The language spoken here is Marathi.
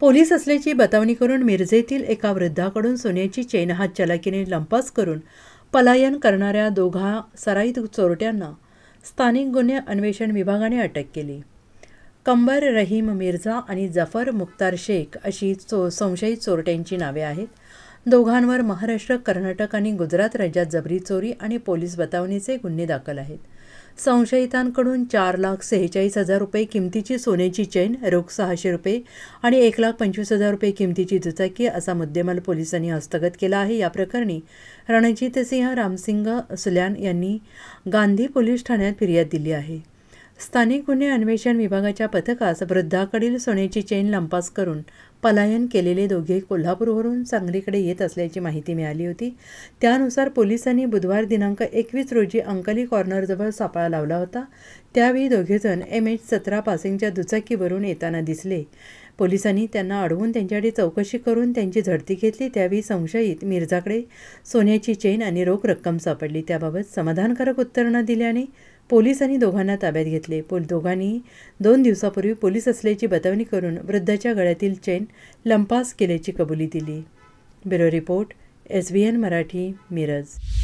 पोलीस असल्याची बतावणी करून मिरजेतील एका वृद्धाकडून सोन्याची चेन हातचलाकीने लंपास करून पलायन करणाऱ्या दोघा सराईत चोरट्यांना स्थानिक गुन्हे अन्वेषण विभागाने अटक केली. कंबर रहीम मिर्झा आणि जफर मुख्तार शेख अशी संशयित चोरट्यांची नावे आहेत. दोघांवर महाराष्ट्र, कर्नाटक आणि गुजरात राज्यात जबरी चोरी आणि पोलीस बतावणीचे गुन्हे दाखल आहेत. संशयितांकडून 4,46,000 रुपये किमतीची सोन्याची चेन, रोख 600 रुपये आणि 1,25,000 रुपये किमतीची दुचाकी असा मुद्देमाल पोलिसांनी हस्तगत केला आहे. या प्रकरणी रणजितसिंह रामसिंग सुल्यान यांनी गांधी पोलीस ठाण्यात फिर्याद दिली आहे. स्थानिक गुन्हे अन्वेषण विभागाच्या पथकास वृद्धाकडील सोन्याची चेन लंपास करून पलायन केलेले दोघे कोल्हापूरवरून सांगलीकडे येत असल्याची माहिती मिळाली होती. त्यानुसार पोलिसांनी बुधवार दिनांक 21 रोजी अंकली कॉर्नरजवळ सापळा लावला होता. त्यावेळी दोघेजण MH17 पासिंगच्या दुचाकीवरून येताना दिसले. पोलिसांनी त्यांना अडवून त्यांच्याकडे चौकशी करून त्यांची झडती घेतली. त्यावेळी संशयित मिर्झाकडे सोन्याची चेन आणि रोख रक्कम सापडली. त्याबाबत समाधानकारक उत्तर न दिल्याने पोलिसांनी दोघांना ताब्यात घेतले. दोघांनी 2 दिवसापूर्वी पोलीस असल्याची बतावणी करून वृद्धाच्या गळ्यातील चेन लंपास केल्याची कबुली दिली. Bureau report, SBN Marathi, Miraj.